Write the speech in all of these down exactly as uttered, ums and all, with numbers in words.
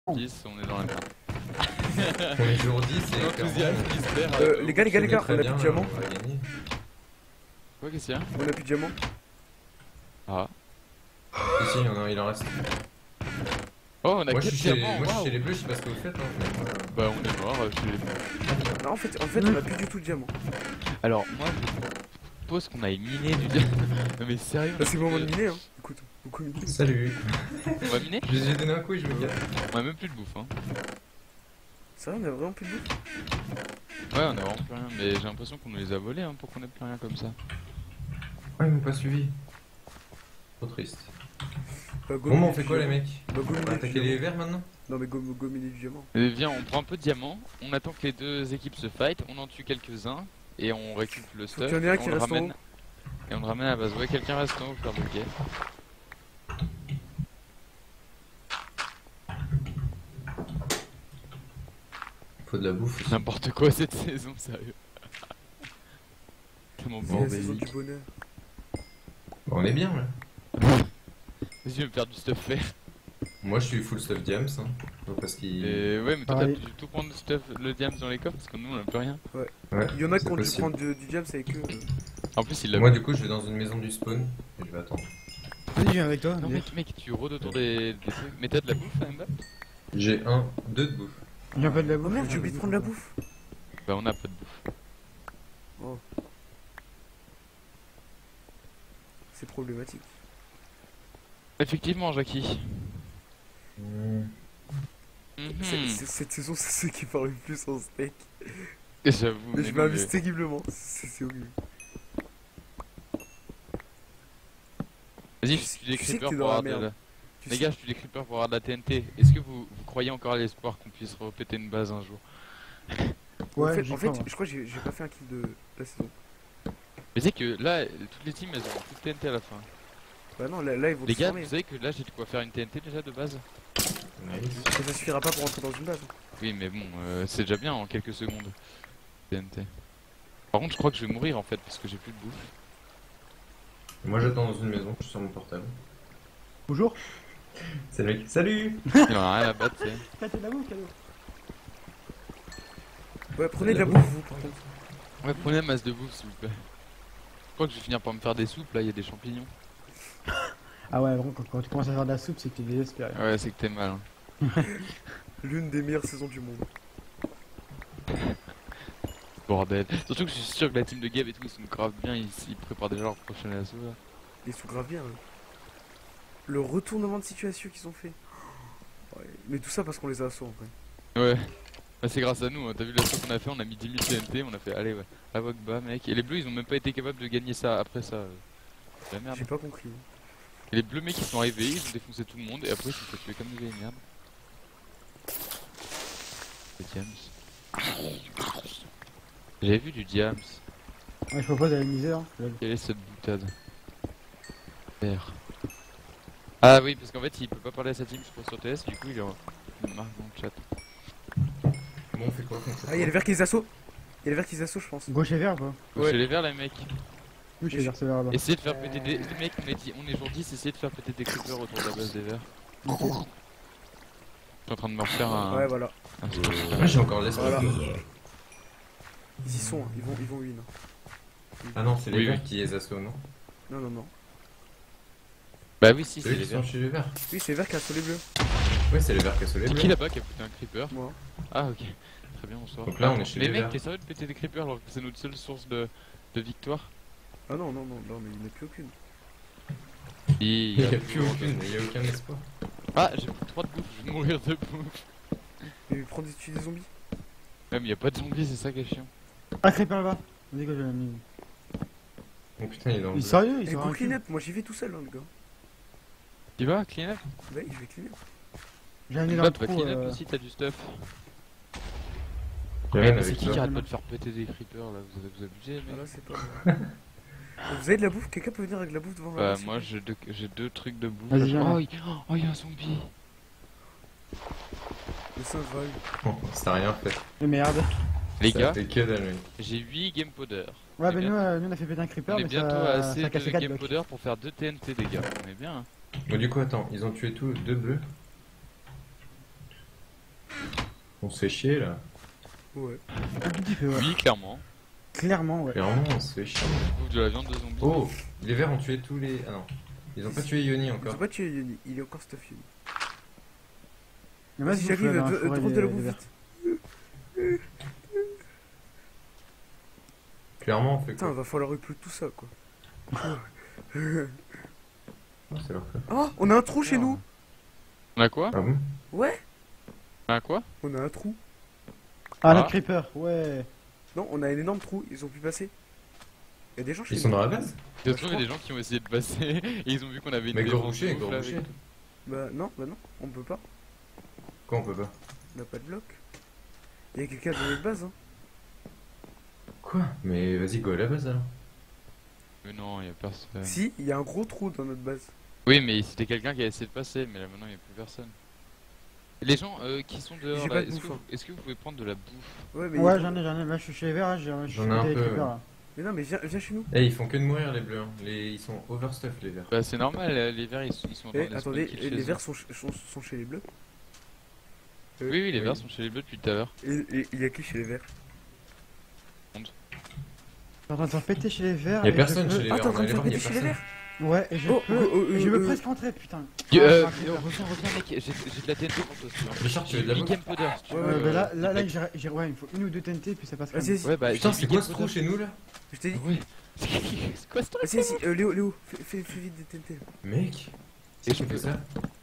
dix, on est dans la merde. On est jour dix et L'enthousiasme qui se perd. Euh, les gars, les gars, les gars, on a plus de diamants. On va gagner. Quoi, qu'est-ce qu'il y a? On a plus de diamants. Ah. Ici, il, y en a, il en reste. Oh, on a Moi, je quatre suis chez, diamants, moi je suis waouh. chez les bleus, je sais pas ce que vous faites. Hein, mais moi, Bah, on est mort euh, chez les bleus. Non, en fait, en fait on a plus du tout de diamants. Alors, moi, je propose qu'on aille miner du diamant. Non, mais sérieux. Là, c'est le moment de euh, miner, hein. Écoute, beaucoup miner. Salut. On va miner? Je les ai donné un coup et je me gare. On a même plus de bouffe, hein. Ça va, on a vraiment plus de bouffe. Ouais, on a vraiment plus rien, mais j'ai l'impression qu'on nous les a volés, hein, pour qu'on ait plus rien comme ça. Ouais, ils m'ont pas suivi. Trop triste. Bah, go Bon, bah, miner on fait du quoi, les diamant. mecs? Bah, go On va miner du attaquer les diamant. verts maintenant? Non, mais go, go miner du diamant. Et viens, on prend un peu de diamant, on attend que les deux équipes se fight, on en tue quelques-uns, et on récupère le stuff, qu'il y en ait un et qui on le reste en ramène. Et on le ramène à la base. Ouais, quelqu'un reste en haut, faire le guet. Faut de la bouffe aussi. N'importe quoi cette saison, sérieux. Tellement C'est la saison bordélique. du bonheur. Bon, on est bien là. Vas-y, je vais me faire du stuff faire. Moi, je suis full stuff diams. Hein. Donc, parce qu'il. Et ouais, mais toi Pareil. t'as pu tout prendre le stuff, le diams dans les coffres, parce que nous on a plus rien. Ouais, Il y en a qui c'est ont dû possible. prendre du, du diamant avec eux. En plus, il l'a. Moi, du coup, je vais dans une maison du spawn et je vais attendre. Vas-y, je viens avec toi. Non, viens. mec, mec, tu rôdes autour des, des trucs. Mais t'as de la bouffe, Mba? J'ai un, deux de bouffe. Je viens pas de la Oh bouffe. merde, j'ai oublié de prendre la bouffe. Bah, on a pas de bouffe. C'est problématique. Effectivement, Jackie. Mmh. C'est- Mhm. c'est- Cette saison, c'est ceux qui parlent le plus en steak. J'avoue. Mais mais je non, m'amuse mais- terriblement. C'est c'est horrible. Vas-y, Tu je sais- suis des tu sais que creepers t'es pour dans la avoir de merde. la... Tu Les sais- gars, je suis des creepers pour avoir de la T N T. Est-ce que vous, vous croyez encore à l'espoir qu'on puisse repéter une base un jour? Ouais, en fait, j'y en fait, crois, moi. je crois que j'ai j'ai pas fait un kill de la saison. Mais tu sais que là, toutes les teams elles ont toutes T N T à la fin. Bah non, là, là ils vont Les se gars, former. vous savez que là j'ai de quoi faire une T N T déjà de base? Nice. Mais ça suffira pas pour entrer dans une base. Oui, mais bon, euh, c'est déjà bien en quelques secondes. T N T. Par contre, je crois que je vais mourir en fait parce que j'ai plus de bouffe. Moi, j'attends dans une maison, je suis sur mon portable. Bonjour. C'est le mec. Salut! Il en a rien à battre, tu sais. T'as de la bouffe, cadeau. Ouais, prenez de la bouffe, vous, par contre. Ouais, prenez la masse de bouffe s'il vous plaît. Je crois que je vais finir par me faire des soupes, là il y a des champignons. Ah ouais, vraiment, quand, quand tu commences à faire de la soupe, c'est que t'es désespéré. Ouais, c'est que t'es mal. Hein. L'une des meilleures saisons du monde. Bordel. Surtout que je suis sûr que la team de Gab et tout ils sont grave bien, ils, ils préparent déjà leur prochain assaut là. Ils sont grave bien. hein. Le retournement de situation qu'ils ont fait. Ouais, mais tout ça parce qu'on les a assaut en vrai. Ouais. Bah, c'est grâce à nous, hein. T'as vu l'assaut qu'on a fait, on a mis dix mille T N T, on a fait allez ouais, la vogue bas mec. Et les bleus ils ont même pas été capables de gagner ça après ça. euh. C'est la merde. J'ai pas compris. Et les bleus mecs ils sont arrivés, ils ont défoncé tout le monde et après ils se sont fait tuer comme des vieilles merdes. Le Diams. J'avais vu du Diams. Ouais, je propose d'aller miser, hein. Quelle est cette boutade? Vert. Ah oui, parce qu'en fait il peut pas parler à sa team, je crois, sur T S, du coup il est en... il marque dans le chat. Bon, on fait quoi qu'on fait Ah, il y a les verts qui les assaut. Il y a les verts qui les assaut, je pense. Gauche et vert, quoi. Ouais. Chez les verts les mecs. Oui, je vais vers ce vert là-bas. Essayez de faire péter des... Les mecs, on est, dit... on est jour dix, essayez de faire péter des creepers autour de la base des verts. Je suis en train de me refaire un... Ouais, voilà. un Moi, j'ai encore de l'espoir. Voilà. Ils y sont, hein. ils vont, ils vont win. Ah non, c'est les Oui, verts oui. qui les assaut, non? Non, non, non. Bah oui, si, C'est c'est eux les qui sont verts. chez les verts. Oui, c'est les verts qui assaut les bleus. Ouais, c'est les verts qui assaut les C'est bleus. qui là-bas qui a pété un creeper? Moi. Ah ok, très bien, bonsoir. Donc là, on est Attends, chez les les mecs, verts. t'es sérieux de péter des creepers alors que c'est notre seule source de, de victoire? Ah non, non, non, non, mais il n'y en a plus aucune. Il Il n'y a plus aucune, il n'y a aucun espoir. Ah, j'ai plus trois de bouffe, je vais mourir de bouffe. Mais prends des, tuer des zombies. Même y a pas de zombies, c'est ça qui est chiant. Ah, crépin là-bas. On dit que j'ai la mine. Oh putain, il est dans le Il est bleu. sérieux, ils Et sont go un clean cul. up, moi j'y vais tout seul, hein, le gars. Tu vas, clean up? Ouais, je vais clean up. J'ai un nez dans Bah, le tu vas trou. clean up euh, aussi, t'as du stuff. Il y a Ouais, rien mais c'est avec qui toi. qui arrête pas de faire péter des creepers là? Vous, vous abusez, Ah mec? là, c'est pas moi. Vous avez de la bouffe? Quelqu'un peut venir avec de la bouffe devant Bah, moi s'il moi vous plaît j'ai deux, j'ai deux trucs de bouffe. Vas-y, viens là. Oh, il oh, y a un zombie! Le singe va. Bon, ça a rien fait. Mais merde. Les Ça gars, fait que dalle, mec. j'ai huit game poders. Ouais, C'est bah bien. nous, euh, nous on a fait péter un creeper, On est mais bientôt ça, à assez ça a de cassé quatre game blocs. poders pour faire deux T N T, les gars. On est bien. Hein. Bon, du coup, attends, ils ont tué tous deux bleus. On se fait chier là. Ouais. Un tout petit peu, ouais. Oui, clairement. Clairement, ouais. Clairement, on se fait chier. Je bouffe de la viande de zombie. Oh, les verts ont tué tous les. Ah non. Ils ont pas tué Yoni Ils ont encore. pas tué Yoni, il est encore stuff Yoni. Mais moi, Si je j'arrive, bouffe, là, dans la euh, forêt drone des- de la des bouffe vers. vite. Clairement, on fait Putain, quoi? va falloir upload tout ça quoi. Oh, c'est leur fait. Oh, on a un trou chez nous. On a quoi? Ah bon? Ouais, On a quoi? on a un trou. Ah, Ah. notre creeper, ouais. Non, on a un énorme trou, ils ont pu passer. Il y a des gens chez Ils nous. sont dans la base? Ça se trouve, il y a des gens qui ont essayé de passer et ils ont vu qu'on avait une Mais défense Gorouché, de ouf, là, Gorouché. avec- Bah non, bah non, on peut pas. Quoi, on peut pas? On n'a pas de bloc. Il y a quelqu'un dans notre base hein. Quoi? Mais vas-y, go à la base alors. Mais non, il y a personne. Si, il y a un gros trou dans notre base. Oui, mais c'était quelqu'un qui a essayé de passer, mais là maintenant il n'y a plus personne. Les gens euh, qui sont dehors J'ai là, pas de est-ce bouffe, que, hein. est-ce que vous pouvez prendre de la bouffe? Ouais, mais, Ouais, il- j'en ai, j'en ai. Là, je suis chez les verts, là, j'ai- je suis J'en ai un des peu, creepers, ouais. là. mais non, mais viens, viens chez nous. Eh, ils font que de mourir les bleus. Hein. Les... Ils sont overstuff les verts. Bah c'est normal, euh, les verts ils, sont- ils sont dans Eh, des attendez, spawn kills les chez verts eux. sont, ch- sont, sont chez les bleus. Oui, oui, les Oui. verts sont chez les bleus depuis tout à l'heure. Et et il y a qui chez les verts? Je suis en train de faire péter chez les verts. Y'a et je personne peux- chez les Ah, verts. t'es en On train va de aller faire voir, y'a péter chez les personne. verts? Ouais, et je Oh, peux. oh, oh, et je euh, veux euh, presque rentrer, putain. Euh, Ah, c'est un euh, creeper. reviens, reviens mec, j'ai j'ai de la T N T pour toi si tu veux. Richard, tu veux J'ai de la Big bouffe? Game Powder si tu Ouais, veux. ouais, Euh, bah là, euh, là, là, Big- j'ai, j'ai- ouais, il me faut une ou deux T N T, puis ça passe. Vas-y, vas-y. Ouais, bah Putain, j'ai c'est Big quoi Game ce trou Powder. chez nous là? Je t'ai dit. Ouais. C'est quoi ce truc? Vas-y, vas-y, euh, Léo, Léo, fais, fais, fais vite des T N T. Mec, Et c'est je qui peux- fait ça?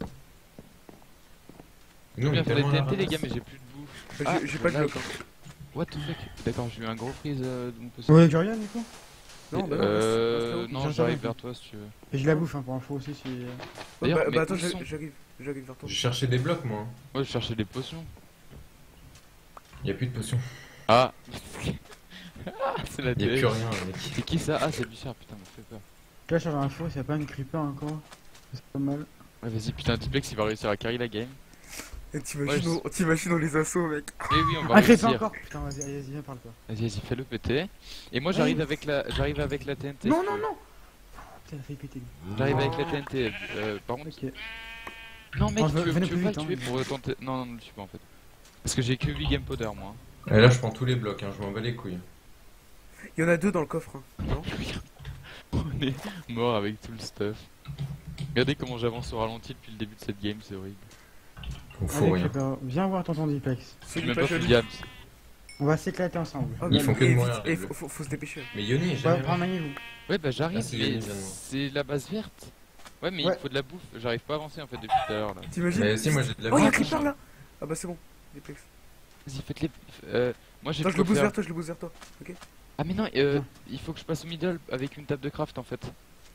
Je Nous, veux on bien est faire des tellement T à N la T les gars, ramasse. mais j'ai plus de bouffe. J'ai Ah, j'ai pas de voilà. bloc. Hein. What the fuck? D'accord, j'ai eu un gros freeze euh, de mon P C. Ouais, Durian, du coup. Non, bah non, euh, reste- reste non, là-haut. j'arrive vers toi si tu veux. Et je la bouffe, hein, pour info aussi, si. Ouais, D'ailleurs, bah, mais bah attends, où j'arrive, sont- j'arrive, j'arrive vers toi. Je cherchais des blocs moi. Ouais, je cherchais des potions. Y'a plus de potions. Ah Ah, c'est la Y'a télé. plus rien mec. C'est qui ça? Ah, c'est Bichard, putain, me fait peur. Là, sur l'info, s'il y a pas une creeper encore. C'est pas mal. Ouais, vas-y, putain, Diplex il va réussir à carry la game. Et T'imagines, Ouais, on- t'imagines dans les assauts, mec. Eh oui, on va Un creeper réussir. encore. Putain, vas-y, vas-y, viens par toi. Vas-y, vas-y, fais-le péter. Et moi j'arrive avec la j'arrive avec la T N T. Non, si tu non, veux. non. Putain, il a failli péter. lui. J'arrive avec la T N T. Euh, par contre. Ok. Non, mec, Oh, tu veux, venez tu veux plus pas vite, le tuer hein. pour tenter. Non, non, ne le tue pas en fait. Parce que j'ai que huit game powder moi. Et là, je prends tous les blocs, hein. Je m'en bats les couilles. Il y en a deux dans le coffre. Hein. Non. On est mort avec tout le stuff. Regardez comment j'avance au ralenti depuis le début de cette game, c'est horrible. On fout Allez, rien. creeper, viens voir tonton Diplex. Je C'est suis du même pas pas joli. Full Diams. On va s'éclater ensemble. Ah, Ils bah, font que de et mourir, vite, les et bleus. faut, faut, faut se dépêcher. Mais Yoni est Ouais, jamais. prends maniez-vous. Ouais, bah j'arrive, Ah, c'est mais Yannick, viens de moi. c'est la base verte. Ouais, mais Ouais. il faut de la bouffe. J'arrive pas à avancer en fait depuis tout à l'heure là. T'imagines? Mais si, moi j'ai de la Oh, y'a un bouffe. creeper là. Ah bah c'est bon. Déplex. Vas-y, faites-les. Euh, moi j'ai Attends, de je le quoi booste faire. vers toi, je le booste vers toi. Ah, mais non, euh, il faut que je passe au middle avec une table de craft en fait.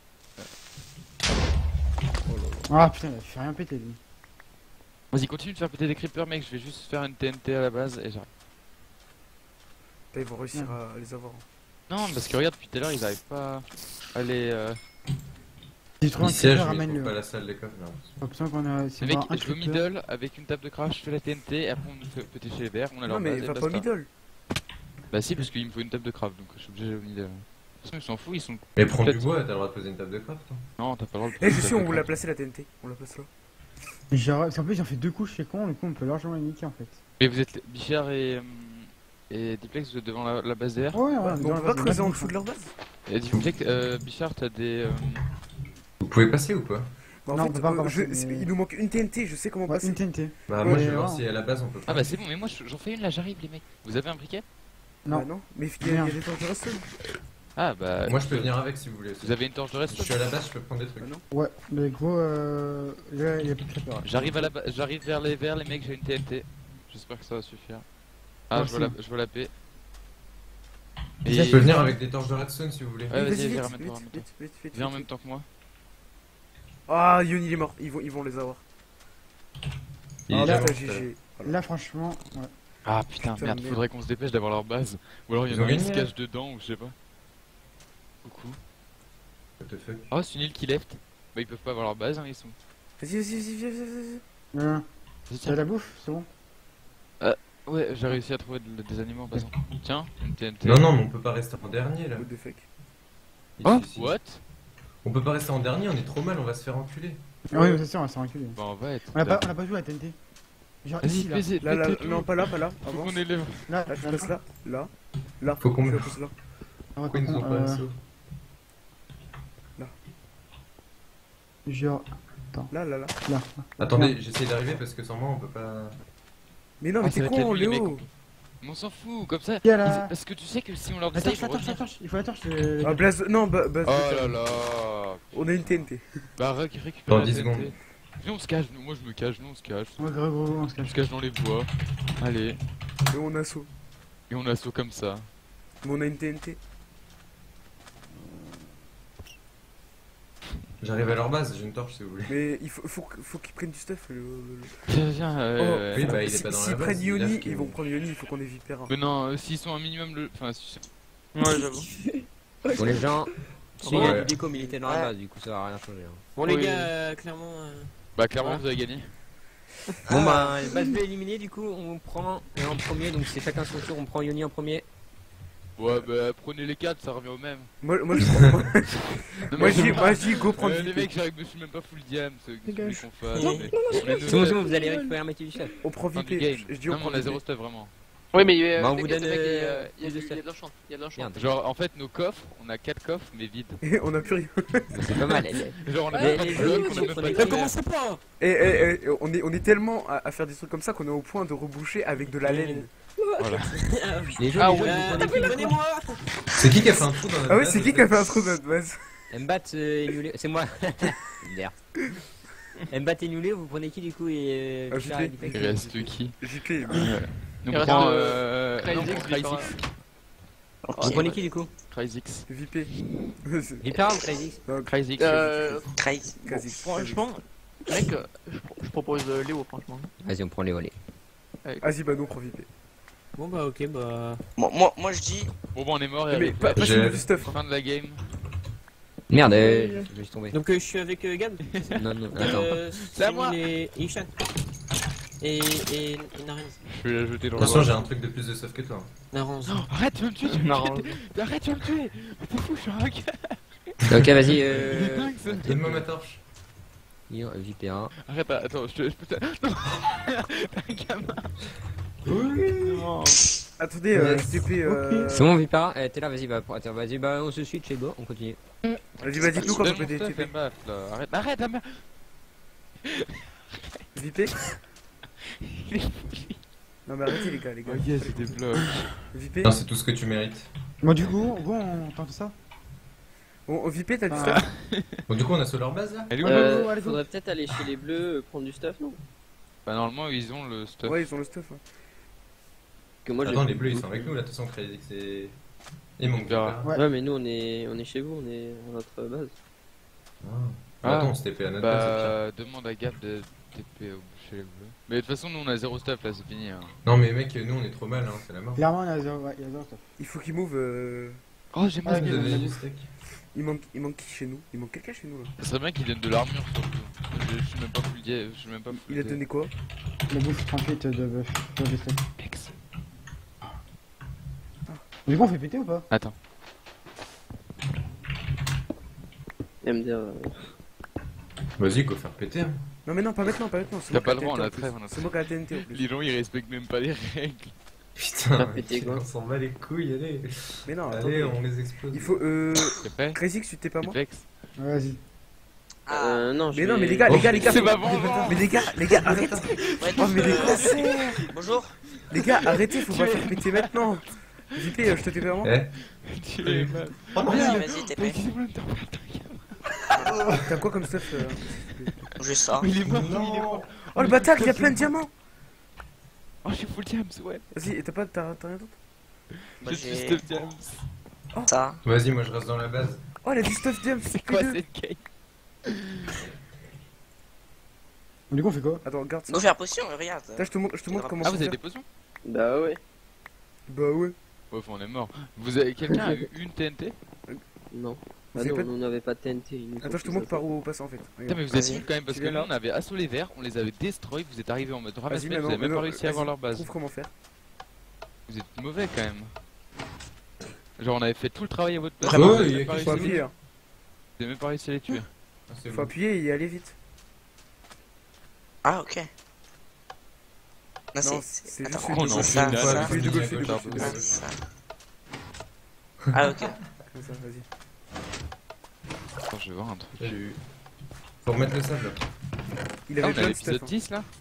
Ah putain, il fait rien péter lui. Vas-y, continue de faire péter des creepers, mec. Je vais juste faire une T N T à la base et j'arrive. Là, ils vont réussir à les avoir. Non, parce que regarde, depuis tout à l'heure, ils arrivent pas à les. Euh... Si tu trouves Il un siège, creeper, mais il trouve ramène-le. pas la salle des coffres là. Pas besoin qu'on a. Si Mais on mec, voit un je vais au creeper- middle avec une table de craft, je fais la T N T et après on nous fait péter chez les verts, on a leur Non, mais base et va pas au basta. middle. Bah si, parce qu'il me faut une table de craft, donc je suis obligé d'aller au middle. De toute façon, ils s'en foutent, ils sont. Mais prends du Peut-être. bois, t'as le droit de poser une table de craft. Hein. Non, t'as pas le droit de Eh, poser je une suis, on table vous de l'a craft. placé la T N T. On la place là. Genre, en plus, ils ont fait deux couches chez con, du coup, on peut largement les niquer en fait. Mais vous êtes Bichard et. euh, Et Diplex, vous êtes devant la, la base derrière. Ouais, ouais, Ouais, dans mais on la peut pas base, creuser on en va dessous de leur base. Et Diplex, euh, Bichard, t'as des. euh, Vous pouvez passer ou pas? Bah, en Non, on fait, peut pas euh, encore je- passer, c'est- mais- il nous manque une T N T, je sais comment Ouais, passer. une T N T. Bah, moi Ouais, je vais voir ouais. si à la base on peut pas. Ah bah c'est bon, mais moi je- j'en fais une là, j'arrive les mecs. Vous avez un briquet? Non. Bah non, mais il y a, il y a Merde. des torches de redstone. Ah bah. Moi je peux venir avec si vous voulez. aussi. Vous avez une torche de Si reste? je suis à la base, je peux prendre des trucs. Ah non. Ouais, mais gros, euh. Là, il y a plus de creeper. J'arrive à la ba- j'arrive vers les verts, les mecs, j'ai une T N T. J'espère que ça va suffire. Ah, Merci. je vois la, je vois la paix. Je peux venir avec des torches de redstone si vous voulez. Ouais, vas-y, vite, vas-y, vite, ramène-toi, vite, ramène-toi. vite, vite, vite, Viens en vite, même vite. temps que moi. Ah, Yoni il est mort, ils vont, ils vont les avoir. Il Ah, est là, déjà Là, mort. G G. Là, franchement, ouais. Ah putain, Putain, merde, merde. faudrait qu'on se dépêche d'avoir leur base. Ou alors il y Ils en ont a un qui se gagné, cache dedans ou je sais pas. Coucou. What the fuck. Oh, c'est une île qui left. Bah ils peuvent pas avoir leur base, hein, ils sont. Vas-y, vas-y, vas-y, viens, viens, viens. Euh, Vas-y, T'as tiens. de la bouffe, c'est bon. Ouais, j'ai réussi à trouver de- des aliments en passant. Tiens, une T N T. Non, non, mais on peut pas rester en dernier là. What the fuck. Ici, Oh, ici. what? On peut pas rester en dernier, on est trop mal, on va se faire enculer. Ah oui, mais c'est sûr, on va s'en reculer. Bah on va être. On a pas, on a pas joué à la T N T. Genre Vas-y, ici, là. fais-y, Là, là, fais-le. non, pas là, pas là. Faut Avance. qu'on élève. Là, Là, tu là, passes là. Là. Là. Faut qu'on Tu me- la passes là. Ah ouais, Pourquoi ils nous ont par pas contre, assaut euh, Genre, Là, là, là. là. Attendez, j'essaie d'arriver parce que sans moi on peut pas. Mais non, mais Ah, ça t'es va être la con, nuit, les Léo. mecs. Mais on s'en fout, comme ça. Il y a la- ils- Parce que tu sais que si on leur dit La ça, torche, ils la vont torche, la revenir. torche. Il faut la torche. le- Ah, Blaze, non, Ba- Blaze. Oh là là. On a une T N T. Bah, rec- récupère Dans la dix T N T. secondes. Viens, on se cache. Nous, moi, je me cache. Nous, on se cache. Ouais, gros, gros, gros, on se On cache. se cache dans les bois. Allez. Et on assaut. Et on assaut comme ça. Mais on a une T N T. J'arrive à leur base, j'ai une torche si vous voulez. Mais il faut, faut, faut qu'ils prennent du stuff. Le, le- Viens, viens. euh, oui, bah, il est Si- pas dans la S'ils base, prennent il Yoni, lâche ils qu'ils vont vont- prendre Yoni, il faut qu'on ait Vipera. Mais non, euh, s'ils sont un minimum le. Enfin, si- Ouais, j'avoue. Bon les gens, tu sais, il y a Ouais. du déco militaire dans la Ouais. base, du coup ça va rien changer. hein. Bon, les Oui. gars, euh, clairement. euh, bah, clairement, Ouais. vous avez gagné. Bon Ah. bah, base B éliminée, du coup on prend et en premier, donc c'est chacun son tour, on prend Yoni en premier. Ouais, bah, prenez les quatre, ça revient au même. Moi, moi, je prends. Moi, Non, moi, mais je dis, c'est moi, je dis, go prendre Euh, les Vipé. mecs, j'arrive, je suis même pas full diam, ce que Les gars, qu'on fasse. Non, mais- non, on est C'est bon, neuf, c'est bon, vous allez récupérer un métier du chef. On prend fin du Vipé. game. Je je dis, on Non, mais prend on a zéro Vipé. stuff vraiment. Oui, mais euh, Bah, on les vous gars, donne, c'est vrai qu'il y a- euh, il y a plus de du- il y a stuff. de l'enchant. Il y a de l'enchant. Merde, Genre, en fait, nos coffres, on a quatre coffres, mais vides. Et on a plus rien. c'est pas mal. Genre, on a Les- même pas les de jeux, blocs, ils on a sont même pas prenés de très Eh, terre. commencez pas Et, et, et, on, est, on est tellement à, à faire des trucs comme ça qu'on est au point de reboucher avec de la laine. Voilà. Les jeux, Ah les jeux, ouais, vous prenez qui, du coup prenez-moi. C'est qui qui a fait un trou dans la Ah ouais, base, c'est qui qui a fait un trou dans notre base? Mbat euh, et Nulé, c'est moi. Merde. Mbat et Nulé, vous prenez qui du coup et Ah, euh, je Pierre sais. et Dipek Il reste qui J P. Donc, Il on reste, prend. euh, Euh. Cryzix, non, on prend Vipera. Cryzix. Vous prenez qui du coup Cryzix. Vipé. Vipera ou Cryzix? Cryzix. Euh, Crazy. bon, Quasi. franchement, mec, euh, je, pro- je propose euh, Léo, franchement. Vas-y, on prend les volets. Vas-y, bah non, on prend Vipé. Bon, bah, ok, bah. Moi, moi, moi je dis. Bon, bon, on est mort et Mais allez, pas, pas J'ai- chez nous du stuff. hein. fin de la game. Merde, euh, je vais tomber. Donc, euh, je suis avec euh, Gab. Non, non, attends. Euh, C'est à moi. Cyril et Ishan. Et. Et. Et Narens. Je vais la jeter dans Attention, le j'ai un truc de plus de stuff que toi. Narens. Arrête, tu vas me tuer, tu vas me Narens. tuer. Arrête, tu vas me tuer. T'es fou, je suis un gars. Ok, vas-y, Il est euh. dingue, ça. Donne-moi ma torche. Vipera. Arrête, attends, je te. Je peux te... Non. T'es un gamin. Non. Attendez, euh, J P. Euh... C'est bon, Vipera? Eh, t'es là, vas-y, bah, pour- attends, vas-y, bah, on se suit, chez go, on continue. Vas-y, bah dites-nous quand on Donne peut mon des stuff, T P. M F, là. Arrête, arrête, la merde. Vipé. Il est fou, lui. Non, mais arrêtez, les gars, les gars. Ok, c'est des blocs. Vipé. Non, c'est tout ce que tu mérites. Bon, du coup, bon, on tente ça. On, on Vipé, t'as du Ah. stuff? Bon, du coup, on a sur leur base là. Elle est où, Euh, le- allez, go. Faudrait peut-être aller chez les bleus euh, prendre du stuff, non? Bah, normalement, ils ont le stuff. Ouais, ils ont le stuff. hein. Que moi, j'ai Attends, plus les bleus ils beaucoup. sont avec nous là, de toute façon, Crazy, c'est. Ils m'ont On verra. Ouais. Ouais, mais nous on est on est chez vous, on est à notre base. Ah. Ah. Attends, on se T P à notre base. au pire. Bah, demande à Gab de T P au chez les bleus. Mais de toute façon, nous on a zéro stuff là, c'est fini. Hein. Non, mais mec, nous on est trop mal, hein, c'est la mort. Clairement, il y a zéro, ouais, il y a zéro stuff. Il faut qu'ils move. Euh... Oh, j'ai Ah, mal. mais- Donner mais- du steak. Il manque, il manque qui chez nous? Il manque quelqu'un chez nous là. Ça serait bien qu'il donne de l'armure surtout. Je, je suis même pas full dia- je suis même pas full Il a dia- donné quoi? La bouffe trente-huit de bœuf. de bœuf steak. Ex. Du coup, on fait péter ou pas? Attends. Et me dire. euh, Vas-y, go faire péter. Hein. Non, mais non, pas maintenant, pas maintenant. c'est T'as moi pas qui le ai droit, la on a T N T en trêve, plus. on a C'est moi qui ai la T N T en plus. Les gens ils respectent même pas les règles. Putain, Faire péter, quoi. on s'en bat les couilles, allez. Mais non, Allez, attendez. on les explose. Il faut. Euh. C'est fait Crazy, tu t'es pas moi? Vex. Ouais, vas-y. Euh, non, je Mais non, vais- mais les gars, les gars, les gars. C'est faut- ma vengeance. Mais les gars, les gars, arrêtez. Ouais, Oh, mais les euh, concerts. Bonjour. Les gars, arrêtez, faut pas faire péter maintenant. J P, euh, je te t'ai vraiment. Eh Tu es mal. Oh non, Vas-y, vas-y, T Mais P. excusez-moi, t'as T'as quoi comme stuff? euh Juste ça. Il est mort, il est mort. Oh le bâtard, il y a plein de diamants. Oh, je suis full diams, ouais. Vas-y, et t'as pas, t'as t'as rien d'autre? Moi Je suis j'ai stuff diams. ça. Vas-y, moi je reste dans la base. Oh, elle a du stuff diam, C'est quoi cette game? Du coup, on fait quoi? Attends, regarde ça. Go faire potion, regarde. Là, je te montre, je te montre comment Ah, ça vous avez faire. des potions? Bah ouais. Bah ouais. Ouais, enfin, on est mort. Vous avez quelqu'un a eu une T N T? Non. Vous Bah avez non, pas- nous on n'avait pas de T N T. ils nous ont Attends, je te fait montre ça. par où passer en fait. Putain, Regarde. mais vous êtes Vas-y. nuls quand même parce Tu que viens nous là. on avait assaut les verts, on les avait destroy, vous êtes arrivés en mode ramasse Vas-y, mais vous maintenant, avez même pas maintenant, réussi à avoir vas-y, leur base. Trouve comment faire. Vous êtes mauvais quand même. Genre on avait fait tout le travail à votre place. Vraiment, vous avez il y a même pas quelque Faut réussi- chose. appuyer, hein. vous avez même pas réussi à les tuer. Ah, c'est Faut bon. appuyer et y aller vite. Ah, ok. Non, Non, c'est. c'est Attends, juste on une en ça, fait ça, une ça. fois, Fais de gauche, fais de Pardon. gauche. Ah, c'est ça. Ah, ok. Comme ça, vas-y. Attends, je vais voir un truc. Salut. Faut remettre le sable. Il Ah, on avait est à plein de l'épisode stuff. hein. dix là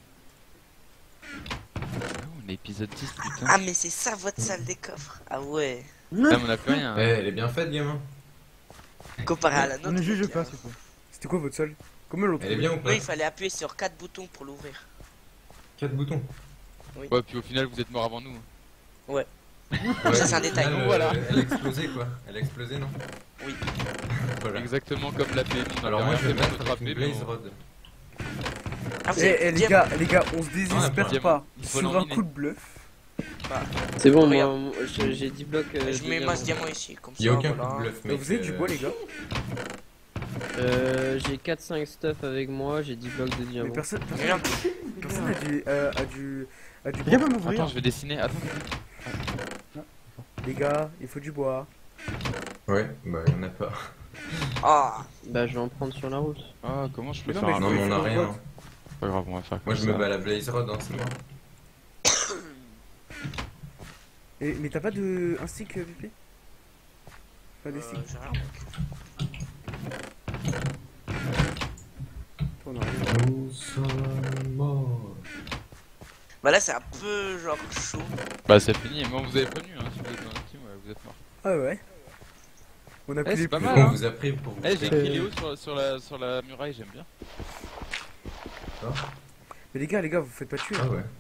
Ah, on est épisode dix, putain. Ah, mais c'est ça votre salle des coffres. Ah ouais. Ah, mais on a plus rien. Eh, elle est bien faite, gamin. Comparé à la nôtre. On ne juge mec, pas, hein. s'il te plaît. C'était quoi votre sol? Comment l'autre? Elle est bien ou pas Oui, il fallait appuyer sur quatre boutons pour l'ouvrir. quatre boutons. Ouais, puis au final, vous êtes morts avant nous. Ouais, Ça, c'est un au détail. final, euh, Voilà. Elle a explosé quoi. Elle a explosé, non? Oui. Voilà. Exactement comme la P M. On Alors avait moi rien je vais fait pour mettre notre avec rappeler, une mais blaze on- rod. Ah, vous Eh, avez eh, les diamant. gars, les gars, on se Ah, désespère diamant. pas Il faut sur un l'emminer. coup de bluff. C'est bon, Regarde. moi, moi, je- j'ai dix blocs. euh, Je de mets diamant. masse diamant ici, comme ça. Il y a aucun voilà. coup de bluff, Euh, mec. Vous avez du euh, bois, les gars? Euh, j'ai quatre cinq stuff avec moi, j'ai dix blocs de Mais diamant. personne, personne, Regarde. personne a du, euh, a du, a du Viens bois. pas m'ouvrir. Attends, je vais dessiner. Attends. Les gars, il faut du bois. Ouais, bah y'en a pas. Ah, Bah, je vais en prendre sur la route. Ah, comment je peux Mais non, faire mais un il Non, faut- mais on il a faut rien. le hein. Pas grave, on va faire Moi comme je me ça. bats à la blaze rod, hein, c'est mort. Et, mais t'as pas de un stick, euh, P P? Pas des euh, sticks? j'ai rien, mec. On a rien. Nous sommes morts. Bah là, c'est un peu genre chaud. Bah, c'est fini. Mais on vous avait prévenu, hein. Si vous êtes dans la team, ouais, vous êtes morts. Ah ouais. On a Eh, pris c'est les pas plus mal, forts. On hein. vous a pris pour vous. Eh, j'ai faire- écrit Léo sur, sur, la, sur la muraille, j'aime bien. Mais les gars, les gars, vous faites pas tuer. Ah ouais.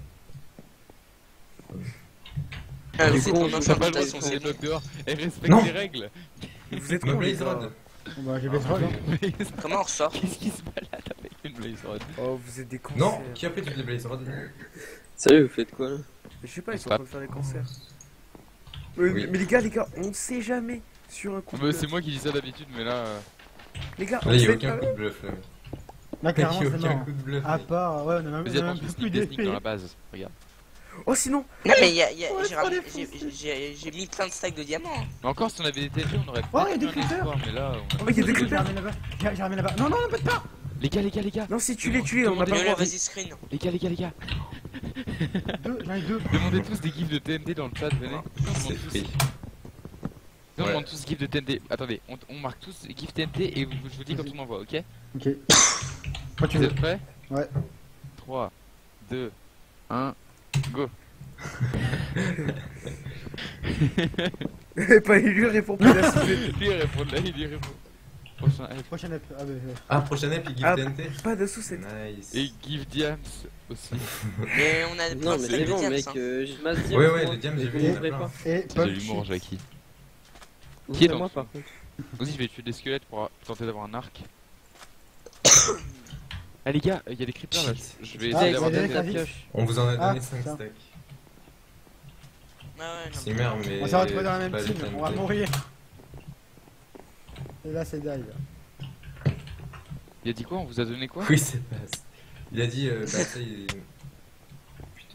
Ah, Du c'est coup, ton on joue Ça pas va le interprétation, son c'est des blocs dehors. Et respecte Non. les règles. Vous êtes Ma cons, les blaze gars. rod. Bon, bah, j'ai baisse rod, hein. Comment on ressort? Qu'est-ce qui se balade avec une blaze rod? Oh, vous êtes des cancers. Non, qui a pris toutes les blaze rod? Salut, vous faites quoi là? Je sais pas, ils sont Stop. en train de faire des cancers. Euh, Oui. Mais les gars, les gars, on ne sait jamais sur un coup de Mais bluff. c'est moi qui dis ça d'habitude, mais là. euh, Les gars, on Là, il y a sait aucun pas. coup de bluff là. Là, Il y clairement, a c'est aucun mort. coup de bluff. À mec. part, ouais, on a même, Vas-y, on a attends, même je plus sneak des d'F sneaks dans la P. base. Regarde. Oh, sinon, Non, mais il y a, il y a- Ouais, j'ai pas ram- les j'ai- foncer. j'ai- j'ai mis plein de stacks de diamants. Mais encore, si on avait des T G, on aurait Oh, peut-être il y a des eu un creepers. espoir, mais là. on a- Oh, il y a des J'ai creepers. ramené là-bas. J'ai j'ai ramené là-bas. Non, non, non, pas de part. Les gars, les gars, les gars. non, si tu les, tu les, on a pas le Léo, droit. vas-y, screen. Les gars, les gars, les gars. Deux, j'en ai deux. Demandez tous des gifs de T N T dans le chat, venez. On C'est demande tous. fait. On Ouais. demande tous gifs de T N T. Attendez, on, on marque tous gifs T N T et vous- je vous dis quand on envoie, ok? Ok. Moi, tu Vous veux. êtes prêts? Ouais. trois, deux, un, go. Pas lui répond plus la suite. Lui il répond, là il y répond. Prochain F. Prochaine app. Ah, bah, ouais. Ah, prochaine app, il give Ah. T N T. Pas de sous, c'est. Nice. Et give Diams aussi. Mais on a plein Non, de mais stacks c'est de bon, diamants. mec, hein. euh, j'ai masse Ouais, diamants. ouais, moi. les diams, Mais j'ai vous vu, il y en a m'ouvrez plein. pas. Et C'est Pop. de l'humour, Jackie. Ouvrez-moi dans le par contre. Vas-y, je vais tuer des squelettes pour tenter d'avoir un arc. Ah les gars, il y a des creepers là, je- je vais Ah, essayer il y a d'avoir des- des... la vite. pioche. On vous en a Ah, donné cinq tiens. stacks. Ah ouais, non. C'est merde, mais. On s'est retrouvés dans la même pas team, les on va T N T. mourir. Et là, c'est dive. Il a dit quoi? On vous a donné quoi? Oui, c'est pas. Il a dit. Euh, bah, ça, il. Putain.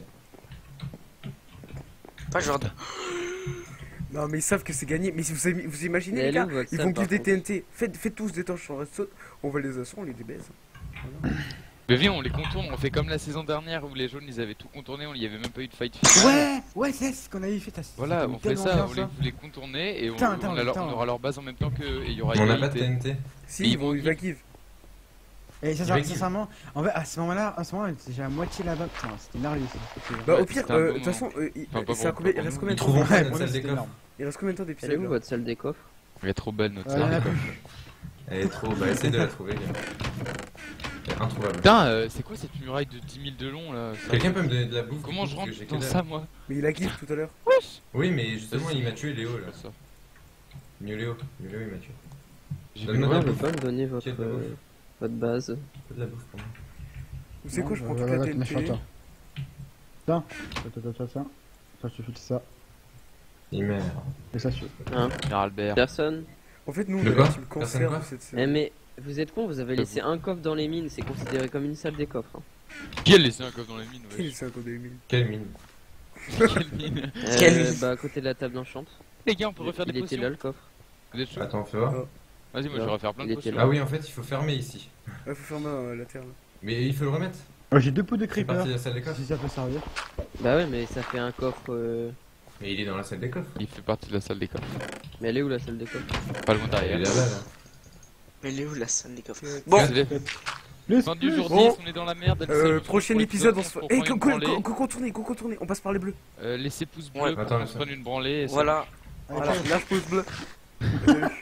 Pas genre de. Non, mais ils savent que c'est gagné. Mais si vous, avez- vous imaginez, Mais les elle est gars, où, votre ils salle, vont par give des contre T N T. Faites, faites tous des torches en redstone. On va les assaut, on les débaise. Mais viens, on les contourne, on fait comme la saison dernière où les jaunes ils avaient tout contourné, on y avait même pas eu de fight final. Ouais, ouais, c'est ce qu'on avait fait. t'as- Voilà, c'était on fait tellement ça, bien, on les, vous les contournez et on, Putain, on attends, a leur- attends. on aura leur base en même temps qu'eux et il y aura On n'a pas de égalité. T N T. Si, Et ils ils vont, vont il va give. Et Il va sincèrement, give. sincèrement, en fait, à ce moment-là, à ce moment-là, j'ai la moitié là-bas. Putain, c'était merveilleux ça. Bah, Ouais, au pire, c'était un euh, de bon toute façon, euh, il, Enfin, pas c'est un pour- combien- pas il reste pour combien de nous. temps Ils trouveront pas Ouais, notre pour nous, salle des c'était coffres. énorme. Il reste combien de temps Elle est d'épisode où là votre salle des coffres? Elle est trop belle notre Ouais, salle. d'accord. Elle est trop. Bah, essaye de la trouver, gars. Elle est introuvable. Putain, euh, c'est quoi cette muraille de dix mille de long là ça- Quelqu'un peut me donner de la bouffe? Comment du je coup, rentre parce que j'ai dans que dalle. ça moi? Mais il a give tout à l'heure. Oui, mais justement, il m'a tué Léo là. Ça. Mieux Léo. Mieux Léo, il m'a tué. J'ai Donne-moi vu de Pourquoi la on bouffe. peut pas me donner votre, Qui a de la bouffe euh, votre base? Faut de la bouffe pour moi. Vous savez quoi, je prends Ouais, toute ouais, la ouais, T machin, N T. attends. Tiens, ça, ça, ça, ça. Ça, je file ça. Il meurt. Et ça, je. Hein? Pierre Albert. Personne? En fait, nous, on De a quoi la team Personne cancer quoi de cette Eh série. mais vous êtes con, vous avez laissé un coffre dans les mines, c'est considéré comme une salle des coffres. Hein. Qui a laissé un coffre dans la mine? Quel Ouais. c'est un code de mille. Quelle mine. Quelle mine? Quelle Euh, mine? bah à côté de la table d'enchant. Les gars, on peut refaire Il des était potions. là le coffre. Vous êtes chaud? Attends, fais voir. Vas-y, moi je vais refaire plein de Il était potions. là. Ah oui, en fait, il faut fermer ici. Ouais, faut fermer euh, la terre là. Mais il faut le remettre. Oh, j'ai deux pots de C'est creeper. parti de la salle des coffres. Si ça peut servir. Bah ouais, mais ça fait un coffre. euh, Mais il est dans la salle des coffres. Il fait partie de la salle des coffres. Mais elle est où la salle des coffres? Pas loin Il est derrière. là-bas là. Mais elle est où la salle des coffres? Euh, Bon, C'est les- Le Fin du jour Bon. dix, on est dans la merde. elle Euh, s'amuse prochain pour épisode, on une se fait. pour Eh, prendre go, une go, branlée. go, go contourner, go contourner, on passe par les bleus. Euh, Laissez pouce Ouais. bleu pour Attends, qu'on se laisse- prenne une branlée. et ça- voilà. Voilà, lâche pouce bleu. Salut.